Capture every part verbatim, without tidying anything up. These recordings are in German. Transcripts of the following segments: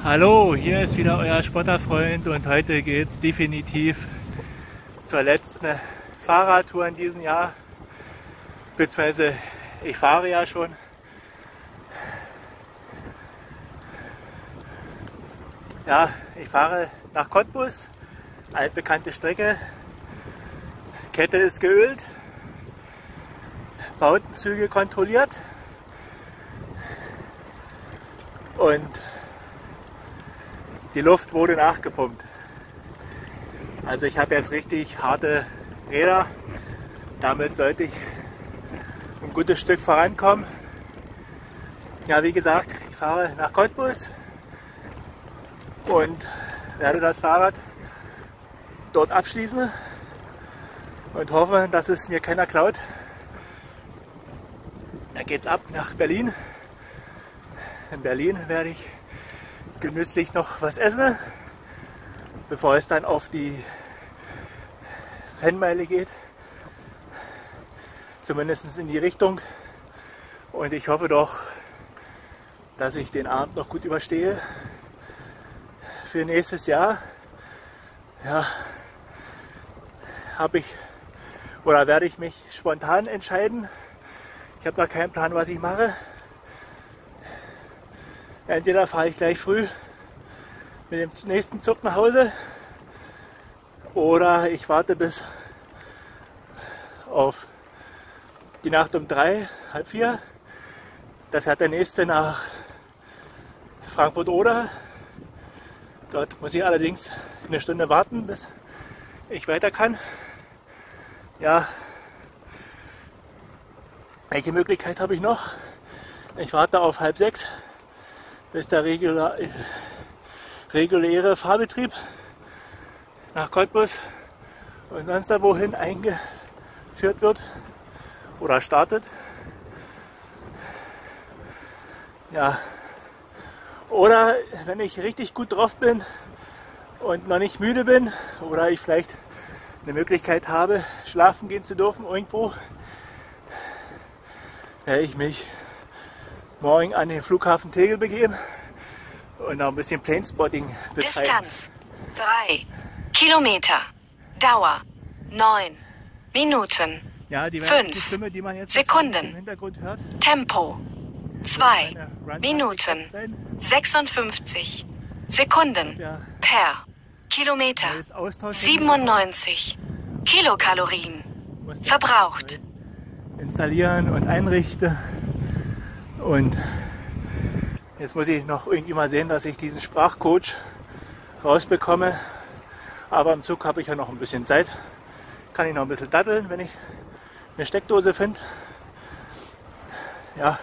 Hallo, hier ist wieder euer Spotterfreund und heute geht es definitiv zur letzten Fahrradtour in diesem Jahr, beziehungsweise ich fahre ja schon. Ja, ich fahre nach Cottbus, altbekannte Strecke, Kette ist geölt, Bautenzüge kontrolliert und die Luft wurde nachgepumpt. Also ich habe jetzt richtig harte Räder, damit sollte ich ein gutes Stück vorankommen. Ja, wie gesagt, ich fahre nach Cottbus und werde das Fahrrad dort abschließen und hoffe, dass es mir keiner klaut. Dann geht's ab nach Berlin. In Berlin werde ich genüsslich noch was essen, bevor es dann auf die Fanmeile geht. Zumindest in die Richtung. Und ich hoffe doch, dass ich den Abend noch gut überstehe. Für nächstes Jahr ja, habe ich oder werde ich mich spontan entscheiden. Ich habe da keinen Plan, was ich mache. Entweder fahre ich gleich früh mit dem nächsten Zug nach Hause oder ich warte bis auf die Nacht um drei, halb vier. Da fährt der nächste nach Frankfurt-Oder. Dort muss ich allerdings eine Stunde warten, bis ich weiter kann. Ja, welche Möglichkeit habe ich noch? Ich warte auf halb sechs, bis der regular, reguläre Fahrbetrieb nach Cottbus und sonst da wohin eingeführt wird oder startet. Ja. Oder wenn ich richtig gut drauf bin und noch nicht müde bin oder ich vielleicht eine Möglichkeit habe, schlafen gehen zu dürfen irgendwo, werde ich mich morgen an den Flughafen Tegel begeben und noch ein bisschen Planespotting betreiben. Distanz drei Kilometer, Dauer neun Minuten, ja, die fünf Stimme, die man jetzt Sekunden, im Hintergrund hört, Tempo zwei Minuten, sechsundfünfzig Sekunden ja, per Kilometer, siebenundneunzig Kilokalorien verbraucht. Installieren und einrichten. Und jetzt muss ich noch irgendwie mal sehen, dass ich diesen Sprachcoach rausbekomme. Aber im Zug habe ich ja noch ein bisschen Zeit. Kann ich noch ein bisschen daddeln, wenn ich eine Steckdose finde. Ja.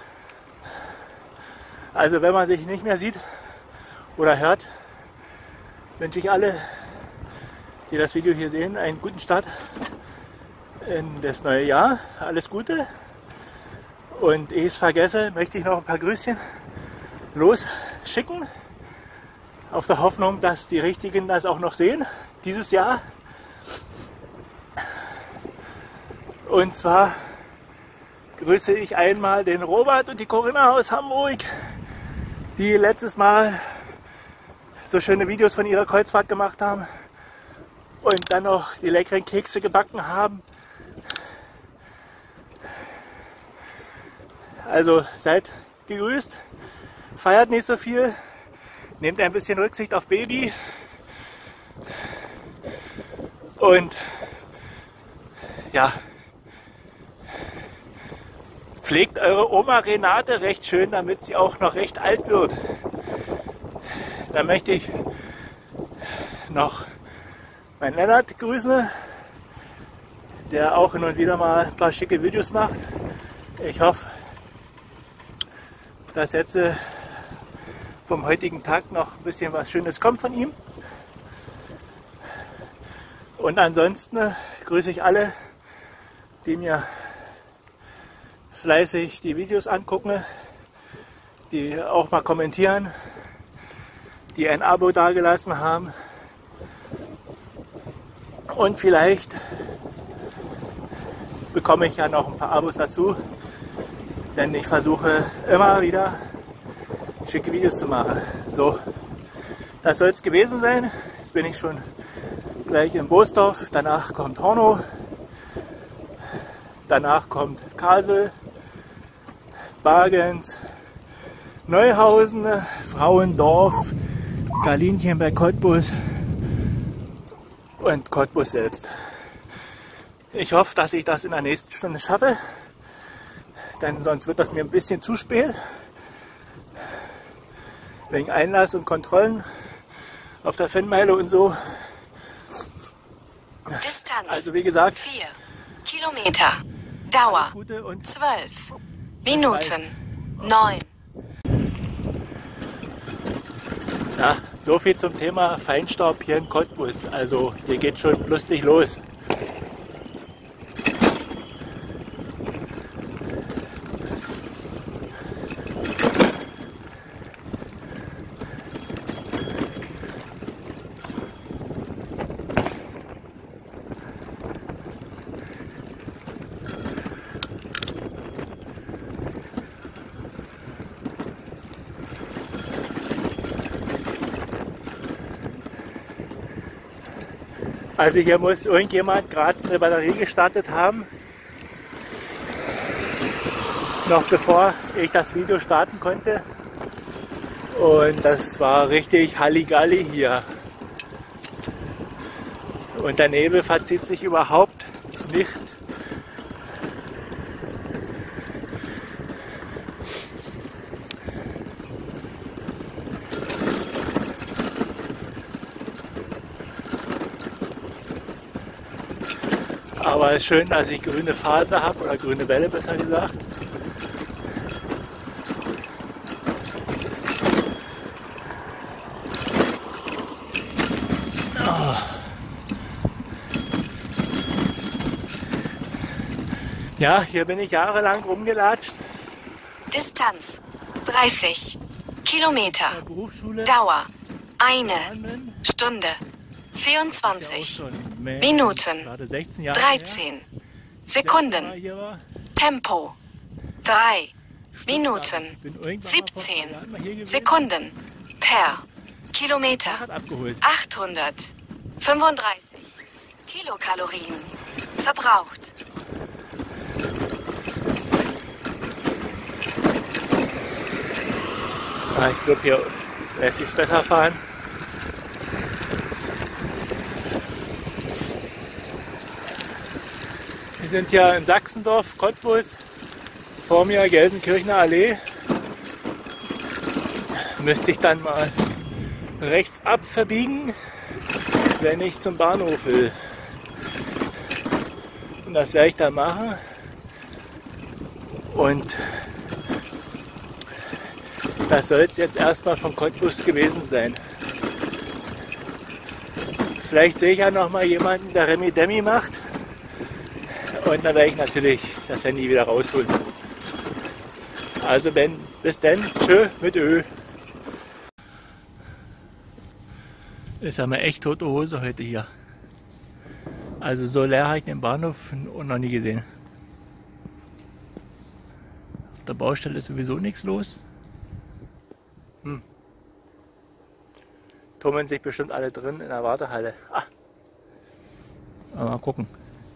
Also wenn man sich nicht mehr sieht oder hört, wünsche ich alle, die das Video hier sehen, einen guten Start in das neue Jahr. Alles Gute. Und ehe ich es vergesse, möchte ich noch ein paar Grüßchen losschicken. Auf der Hoffnung, dass die Richtigen das auch noch sehen, dieses Jahr. Und zwar grüße ich einmal den Robert und die Corinna aus Hamburg, die letztes Mal so schöne Videos von ihrer Kreuzfahrt gemacht haben und dann noch die leckeren Kekse gebacken haben. Also seid gegrüßt, feiert nicht so viel, nehmt ein bisschen Rücksicht auf Baby und ja, pflegt eure Oma Renate recht schön, damit sie auch noch recht alt wird. Dann möchte ich noch meinen Lennart grüßen, der auch hin und wieder mal ein paar schicke Videos macht. Ich hoffe, dass jetzt vom heutigen Tag noch ein bisschen was Schönes kommt von ihm. Und ansonsten grüße ich alle, die mir fleißig die Videos angucken, die auch mal kommentieren, die ein Abo dagelassen haben und vielleicht bekomme ich ja noch ein paar Abos dazu, denn ich versuche immer wieder schicke Videos zu machen. So, das soll es gewesen sein. Jetzt bin ich schon gleich in Boosdorf, danach kommt Hornow, danach kommt Kassel, Bargens, Neuhausen, Frauendorf, Galinchen bei Cottbus und Cottbus selbst. Ich hoffe, dass ich das in der nächsten Stunde schaffe, denn sonst wird das mir ein bisschen zu spät. Wegen Einlass und Kontrollen auf der Fanmeile und so. Distanz. Also wie gesagt, vier Kilometer. Dauer und zwölf Minuten. neun. Ja, so viel zum Thema Feinstaub hier in Cottbus. Also hier geht schon lustig los. Also hier muss irgendjemand gerade eine Batterie gestartet haben, noch bevor ich das Video starten konnte. Und das war richtig Halligalli hier. Und der Nebel verzieht sich überhaupt nicht. Aber es ist schön, dass ich grüne Phase habe, oder grüne Welle besser gesagt. Oh. Ja, hier bin ich jahrelang rumgelatscht. Distanz dreißig Kilometer. Berufsschule. Dauer eine Stunde. vierundzwanzig Minuten, dreizehn Sekunden, Tempo, drei Minuten, siebzehn Sekunden, per Kilometer, achthundertfünfunddreißig Kilokalorien, verbraucht. Ah, ich glaube, hier lässt sich es besser fahren. Wir sind hier in Sachsendorf, Cottbus, vor mir Gelsenkirchener Allee. Müsste ich dann mal rechts ab verbiegen, wenn ich zum Bahnhof will. Und das werde ich dann machen. Und das soll es jetzt erstmal von Cottbus gewesen sein. Vielleicht sehe ich ja noch mal jemanden, der Remi Demi macht. Und dann werde ich natürlich das Handy wieder rausholen. Also Ben, bis dann. Tschö mit Ö. Ist ja mal echt tote Hose heute hier. Also so leer habe ich den Bahnhof noch nie gesehen. Auf der Baustelle ist sowieso nichts los. Hm. Tummeln sich bestimmt alle drin in der Wartehalle. Ah. Mal gucken.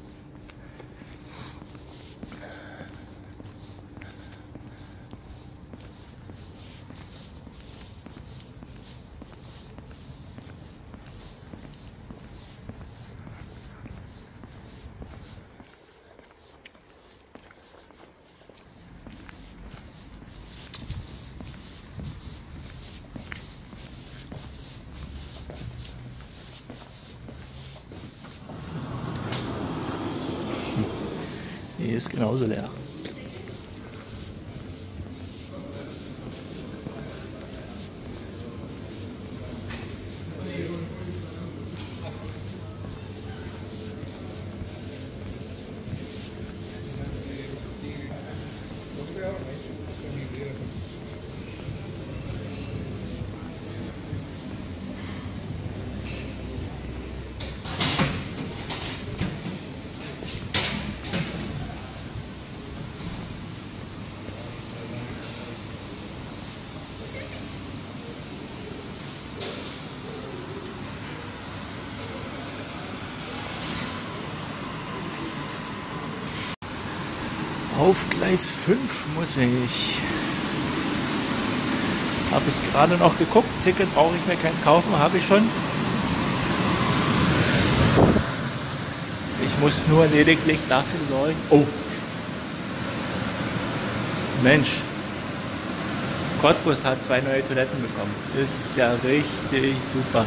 Die ist genauso leer. Auf Gleis fünf muss ich. Habe ich gerade noch geguckt. Ticket brauche ich mir keins kaufen, habe ich schon. Ich muss nur lediglich dafür sorgen. Oh! Mensch! Cottbus hat zwei neue Toiletten bekommen. Ist ja richtig super.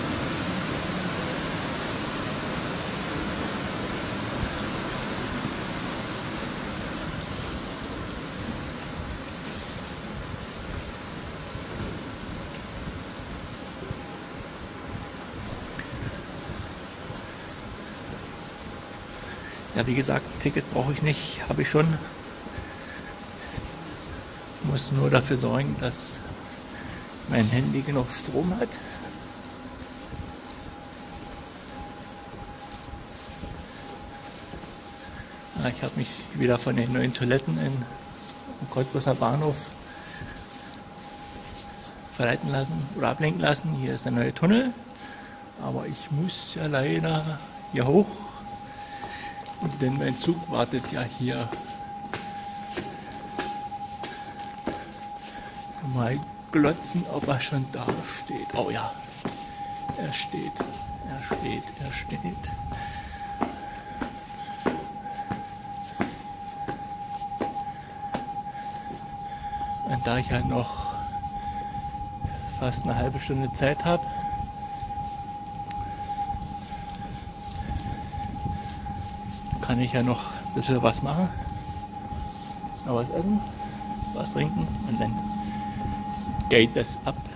Ja, wie gesagt, Ticket brauche ich nicht, habe ich schon. Muss nur dafür sorgen, dass mein Handy genug Strom hat. Ja, ich habe mich wieder von den neuen Toiletten in, im Cottbuser Bahnhof verleiten lassen oder ablenken lassen. Hier ist der neue Tunnel, aber ich muss ja leider hier hoch. Denn mein Zug wartet ja hier. Mal glotzen, ob er schon da steht. Oh ja, er steht, er steht, er steht. Und da ich ja noch fast eine halbe Stunde Zeit habe, kann ich ja noch ein bisschen was machen, noch was essen, was trinken und dann geht es ab.